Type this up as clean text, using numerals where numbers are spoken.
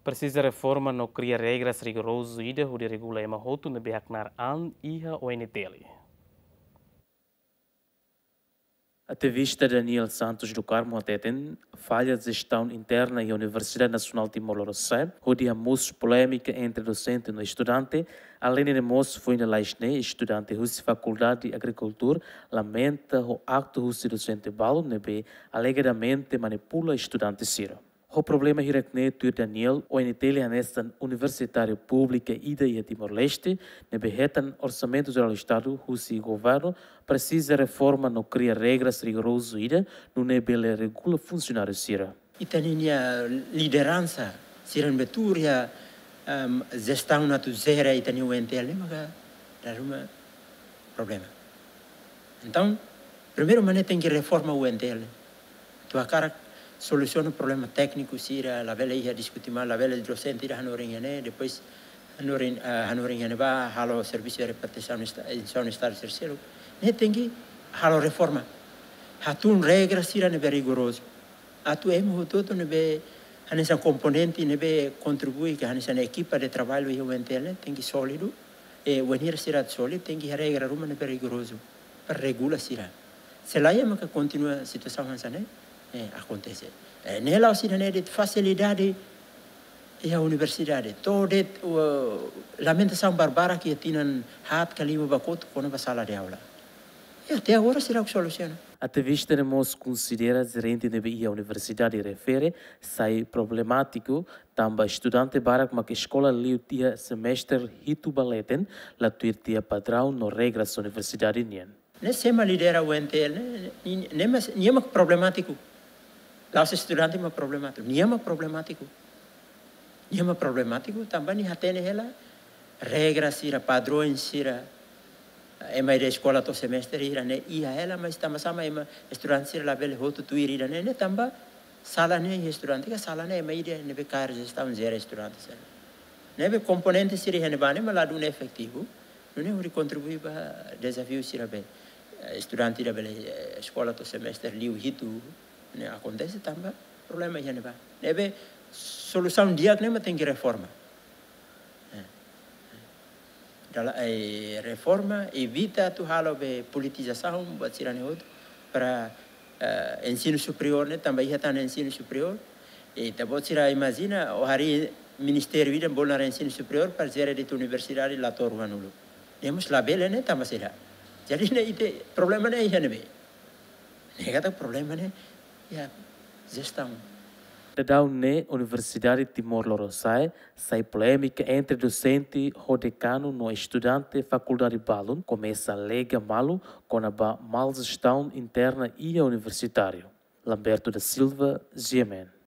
Precisa reforma no cria regras rigorosas e de regula ema hotu ne behaknar an iha ONTL. Ativista Daniel Santos do Carmo ateten falha de gestão interna e Universidade Nacional de Timor-Leste, onde a polêmica entre docente e estudante, além de moço foi na Laisne, estudante da Faculdade de Agricultura, lamenta o acto do docente Balo, nebe alegadamente manipula estudante Ciro. O problema é que Daniel, o NTL nesta universitária pública e da Timor-Leste, nebe retan orçamento geral do Estado, o governo precisa reforma no cria regras rigorosas e no nebe regula funcionário Ciro. E tem a liderança, Ciro Beturia, gestão na tuzera e tem o NTL, mas é um problema. Então, primeiro mané tem que reformar o NTL. Tua cara soluciona o problema técnico, Cira, a velha ia discutir mal, a velha docente irá hanorinhane, depois hanorinhane vai, halo o serviço de repartição no estado terceiro. Ne tem que halo reforma. Hatun regra Cira nebe rigoroso. Atu emo todo nebe hanessa componente nebe contribui que hanessa equipa de trabalho e o NTL tem que sólido e o venir Cira sólido tem que regra ruma nebe rigoroso para regula Cira. Se lá é que continua a situação hanessa né? Acontece. Nela aussi de facilidade e a universidade. Toda lamentação barbara que tinham hat calima bacoto quando a sala de aula. E até agora será que soluciona. Ativista Nemos considera gerente de a universidade refere sai problemático também estudante barak mak escola liu tia semestre hitu baleten la tuir tia padrão no regras universidade nien. Nesse tema lidera o NTL, nem é problemático. Lá os estudantes é problemático. Nem é problemático. Nem é problemático. Também já tem ela regras, padrões, é mais da escola todo semestre, e a ela, mas também sama estudante lá bele roto tu irida né também sala né estudante que sala né mais de neve carros estão zero estudantes. Neve componente seria né bane mas lá do efetivo, não é contribuir para desafio sira bem. Estudante da bele escola todo semestre liu hitu né acontece também problema já neba nebe solução diagnóstico tem que reforma reforma evita tu halo be politização buat sirane outro para ensino superior né também já está no ensino superior e também sira imagina o hari ministério ida bolnar ensino superior para gerar de universidade lá torwanulo temos lá bele né também sira jadi né ite problema né já nebe negata problema né ya gestão. Da Universidade de Timor-Leste, sai polêmica entre docente e decano no estudante faculdade Balun, começa a lega malo com a mal gestão interna e universitário. Lamberto da Silva, GMN.